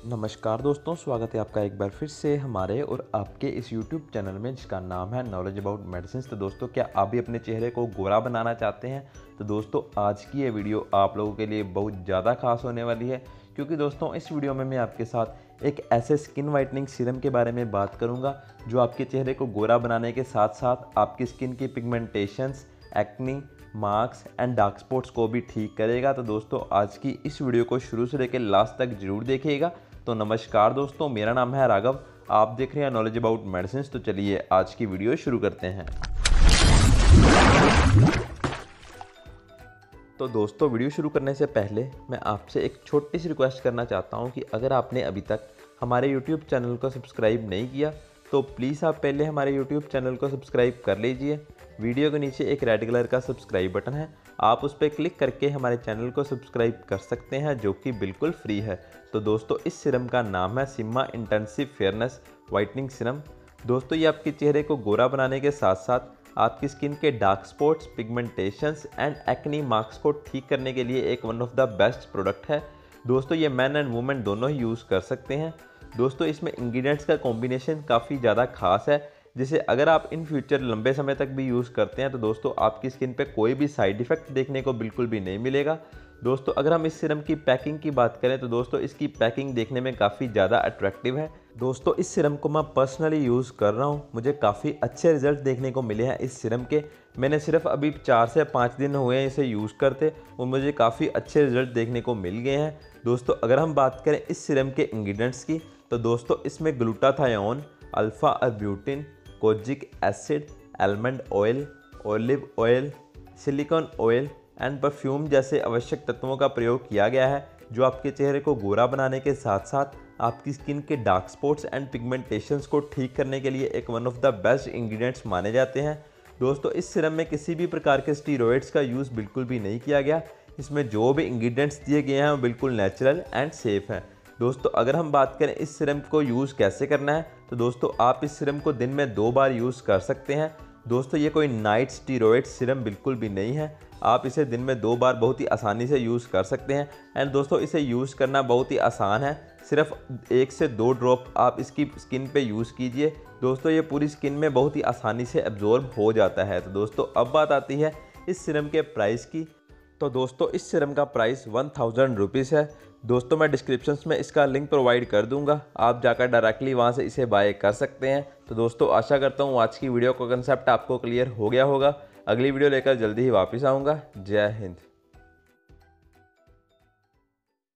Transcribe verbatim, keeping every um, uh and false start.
नमस्कार दोस्तों, स्वागत है आपका एक बार फिर से हमारे और आपके इस यूट्यूब चैनल में जिसका नाम है नॉलेज अबाउट मेडिसिन। तो दोस्तों, क्या आप भी अपने चेहरे को गोरा बनाना चाहते हैं? तो दोस्तों, आज की ये वीडियो आप लोगों के लिए बहुत ज़्यादा खास होने वाली है, क्योंकि दोस्तों इस वीडियो में मैं आपके साथ एक ऐसे स्किन वाइटनिंग सीरम के बारे में बात करूँगा जो आपके चेहरे को गोरा बनाने के साथ साथ आपकी स्किन की pigmentations, acne, marks and dark spots को भी ठीक करेगा। तो दोस्तों, आज की इस वीडियो को शुरू से लेकर लास्ट तक जरूर देखिएगा। तो नमस्कार दोस्तों, मेरा नाम है राघव, आप देख रहे हैं नॉलेज अबाउट मेडिसिन। तो चलिए आज की वीडियो शुरू करते हैं। तो दोस्तों, वीडियो शुरू करने से पहले मैं आपसे एक छोटी सी रिक्वेस्ट करना चाहता हूं कि अगर आपने अभी तक हमारे यूट्यूब चैनल को सब्सक्राइब नहीं किया तो प्लीज़ आप पहले हमारे यूट्यूब चैनल को सब्सक्राइब कर लीजिए। वीडियो के नीचे एक रेड कलर का सब्सक्राइब बटन है, आप उस पर क्लिक करके हमारे चैनल को सब्सक्राइब कर सकते हैं, जो कि बिल्कुल फ्री है। तो दोस्तों, इस सीरम का नाम है सिम्मा इंटेंसिव फेयरनेस वाइटनिंग सीरम। दोस्तों, ये आपके चेहरे को गोरा बनाने के साथ साथ आपकी स्किन के dark spots, pigmentations and acne marks को ठीक करने के लिए एक one of the best product है। दोस्तों, ये मैन एंड वुमेन दोनों ही यूज़ कर सकते हैं। दोस्तों, इसमें इंग्रेडिएंट्स का कॉम्बिनेशन काफ़ी ज़्यादा खास है, जिसे अगर आप इन फ्यूचर लंबे समय तक भी यूज़ करते हैं तो दोस्तों आपकी स्किन पे कोई भी साइड इफ़ेक्ट देखने को बिल्कुल भी नहीं मिलेगा। दोस्तों, अगर हम इस सीरम की पैकिंग की बात करें तो दोस्तों इसकी पैकिंग देखने में काफ़ी ज़्यादा अट्रैक्टिव है। दोस्तों, इस सीरम को मैं पर्सनली यूज़ कर रहा हूँ, मुझे काफ़ी अच्छे रिजल्ट देखने को मिले हैं इस सीरम के। मैंने सिर्फ अभी चार से पाँच दिन हुए हैं इसे यूज़ करते और मुझे काफ़ी अच्छे रिजल्ट देखने को मिल गए हैं। दोस्तों, अगर हम बात करें इस सीरम के इंग्रेडिएंट्स की तो दोस्तों इसमें glutathione, alpha arbutin, kojic acid, almond oil, olive oil, silicone oil and perfume जैसे आवश्यक तत्वों का प्रयोग किया गया है, जो आपके चेहरे को गोरा बनाने के साथ साथ आपकी स्किन के डार्क स्पॉट्स एंड पिगमेंटेशंस को ठीक करने के लिए एक one of the best ingredients माने जाते हैं। दोस्तों, इस सीरम में किसी भी प्रकार के स्टीरॉयड्स का यूज़ बिल्कुल भी नहीं किया गया। इसमें जो भी इंग्रेडिएंट्स दिए गए हैं वो बिल्कुल नेचुरल एंड सेफ़ हैं। दोस्तों, अगर हम बात करें इस सीरम को यूज़ कैसे करना है तो दोस्तों आप इस सीरम को दिन में दो बार यूज़ कर सकते हैं। दोस्तों, ये कोई नाइट स्टीरॉयड सीरम बिल्कुल भी नहीं है, आप इसे दिन में दो बार बहुत ही आसानी से यूज़ कर सकते हैं। एंड दोस्तों, इसे यूज़ करना बहुत ही आसान है, सिर्फ एक से दो ड्रॉप आप इसकी स्किन पे यूज़ कीजिए। दोस्तों, ये पूरी स्किन में बहुत ही आसानी से एब्जॉर्ब हो जाता है। तो दोस्तों, अब बात आती है इस सीरम के प्राइस की। तो दोस्तों, इस सीरम का प्राइस वन थाउजेंड रुपीज़ है। दोस्तों, मैं डिस्क्रिप्शन में इसका लिंक प्रोवाइड कर दूंगा, आप जाकर डायरेक्टली वहां से इसे बाय कर सकते हैं। तो दोस्तों, आशा करता हूं आज की वीडियो का कंसेप्ट आपको क्लियर हो गया होगा। अगली वीडियो लेकर जल्दी ही वापस आऊँगा। जय हिंद।